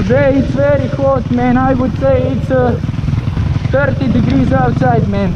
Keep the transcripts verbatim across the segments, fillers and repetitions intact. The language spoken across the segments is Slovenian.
Today it's very hot, man. I would say it's uh, thirty degrees outside, man.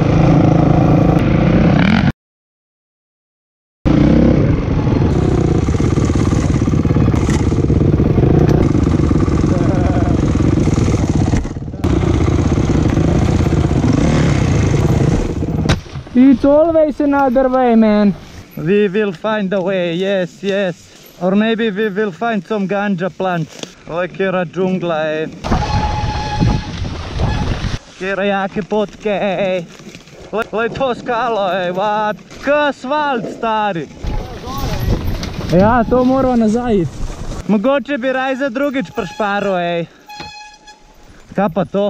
It's always another way, man. We will find a way, yes, yes. Or maybe we will find some ganja plants. Like here a džungla, ej. Here jake potke, ej. Lej to skalo, ej, what? K asfalt, stari. Ja, to moramo nazaj iti. Mogoče bi raj za drugič prešparil, ej. Kaj pa to?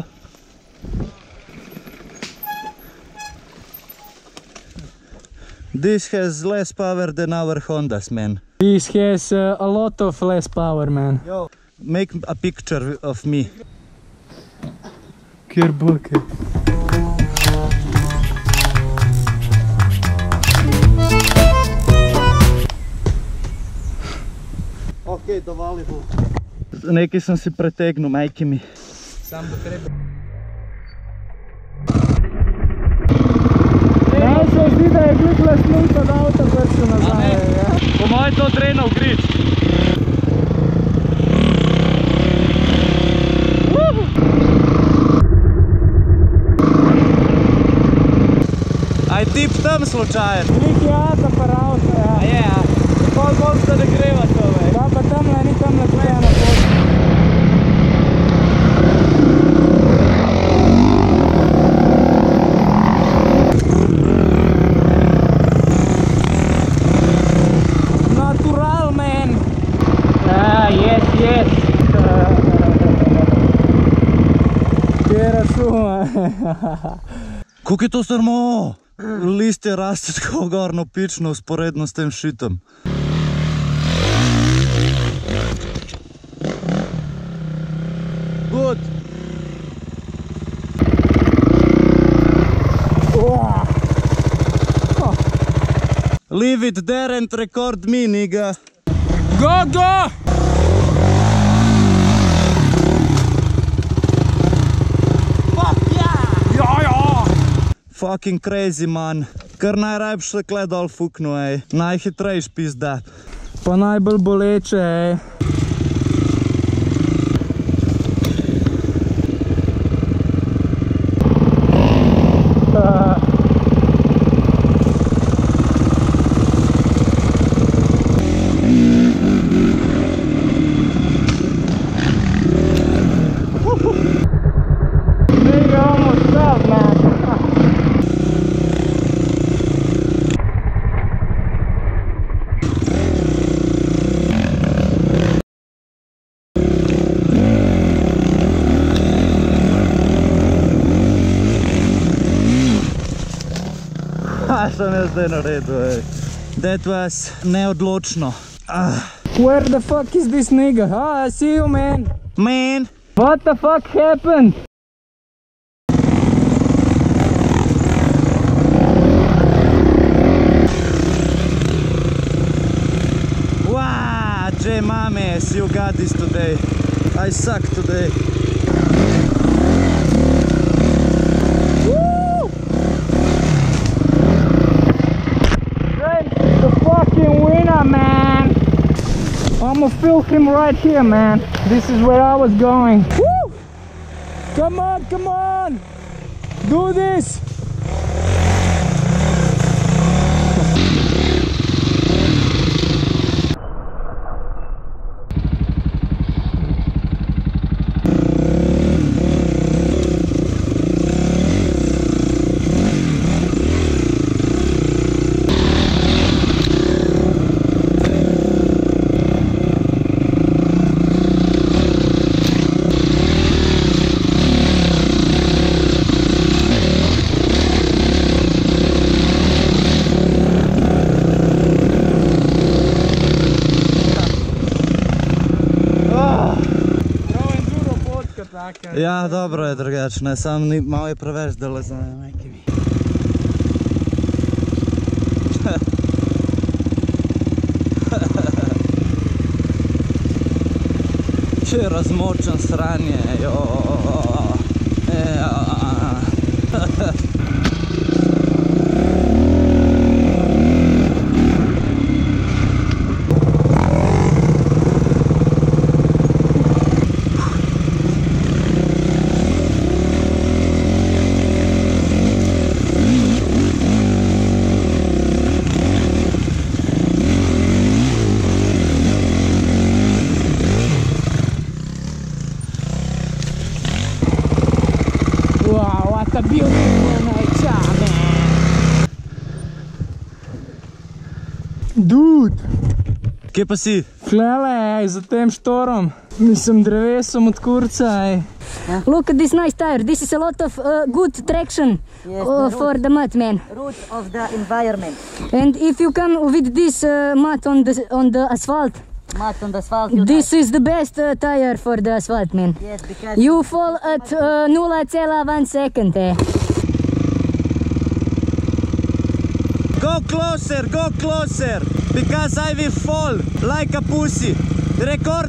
This has less power than our Hondas, man. This has uh, a lot of less power, man. Yo, make a picture of me. Kjer buke. Ok, dovali bo. Nekaj sem si pretegnil, majki mi. Sam bo treba. Se zdi, da je klik lastnik od avta vršil nazaj. Ja. Po mojem to trenal grič. Aj tip tam slučajen. Klik je ata par avta, ja. A je, ja. Pol bol se da greva to, vej. Da pa tamle, ni tamle tleja na pot. Kako je to strmo? Listje raste tako gorno pično usporedno s tem šitom. Good. Leave it there and record me, nigga. Go, go! Fucking crazy, man. Kar najrajpše kle dol fuknu, ej. Najhitrejš pizda. Pa najbolj boleče, ej. Kaj sem jaz zdaj naredil, ej? That was neodločno. Ah. Where the fuck is this nigga? Ah, I see you, man. Man. What the fuck happened? Wow, J Mames, you got this today. I suck today. Man, I'm gonna film him right here, man. This is where I was going. Woo! Come on, come on, do this. Ja, dobro je drugačne, sam ni, malo je preveč dole za majke mi. Če razmočen sranje, jo. Ja. Wow, what a beautiful nature, man. Dude, Kje pa si? klele, ej, za tem štorom. Mislim, drevesom od kurca, ej. Look at this nice tire. This is a lot of uh, good traction Yes, uh, the for the mud, man. root of the environment. And if you come with this uh, mud on the on the asphalt, Mud on the asphalt. You this is the best uh, tire for the asphalt, man. Yes, because You fall at uh, zero point one second. Eh? Go closer, go closer, because I will fall like a pussy. Record.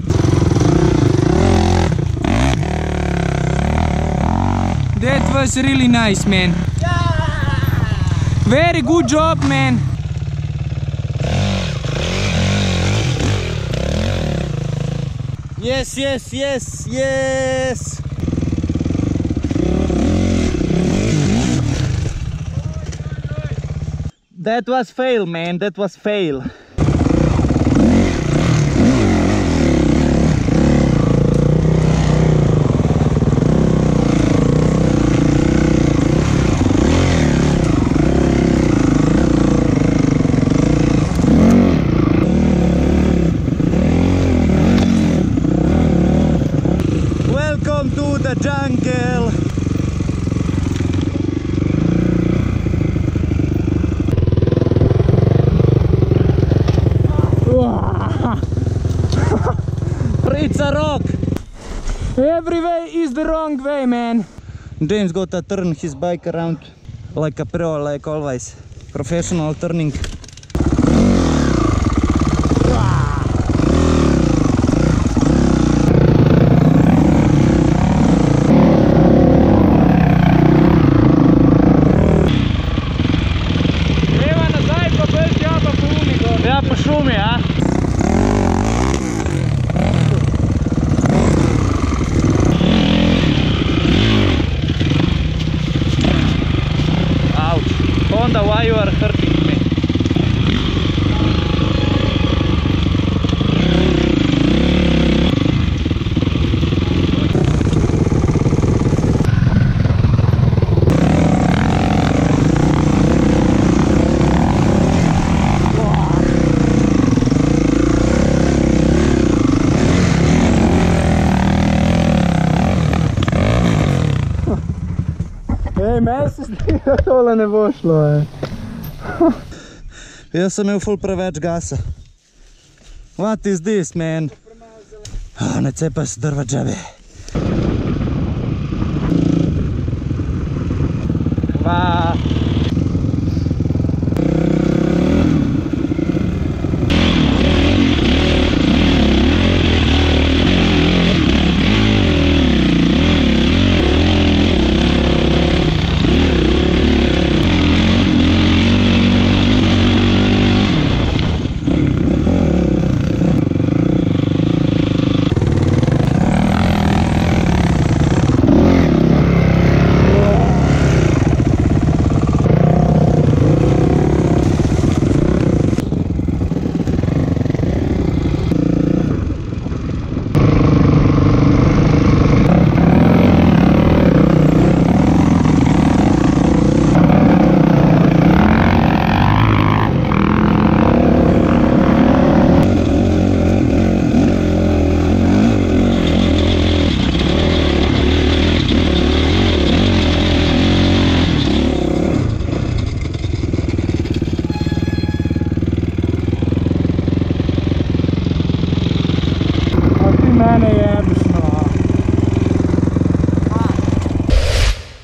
That was really nice, man. Very good job, man. Yes, yes, yes, yes. That was fail, man. That was fail. Welcome to the jungle. It's a rock. Every way is the wrong way, man. James got to turn his bike around like a pro, like always. Professional turning. Leva nazaj, pa pelj tja, pa po umi gor. Ja, po šumi, a? Ouch. Honda, why you are hurting me? Ej, meni se zdi, da tole ne bo šlo, ej. Jaz sem imel ful preveč gasa. What is this, man? Oh, ne cepaj se drva džabe. Va.